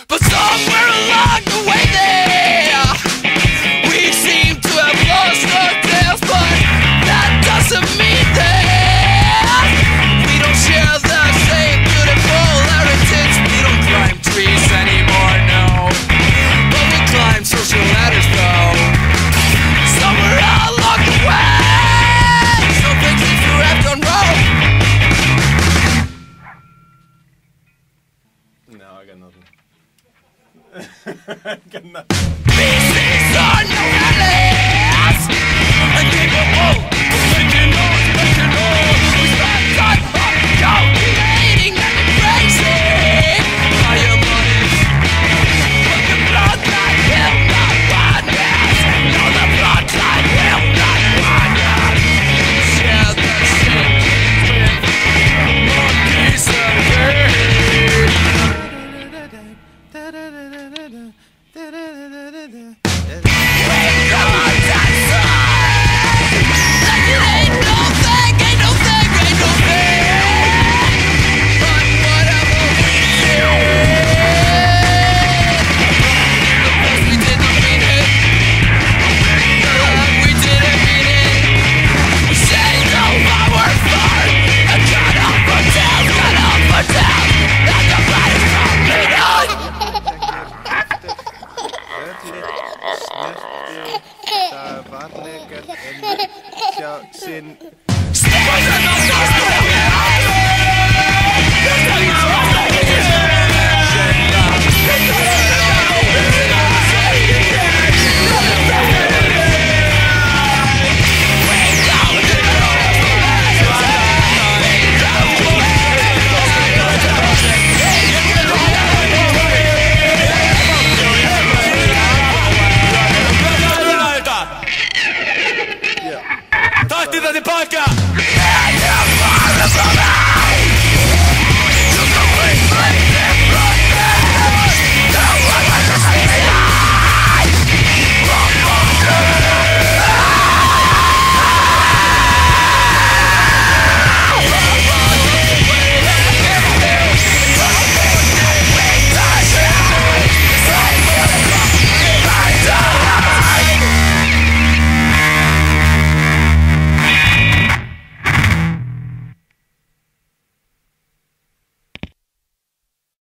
But somewhere along the way there, we seem to have lost our tails. But that doesn't mean that we don't share the same beautiful heritage. We don't climb trees anymore, no, but we climb social ladders though. Somewhere along the way, some things seem to have gone wrong. No, I got nothing. I got nothing.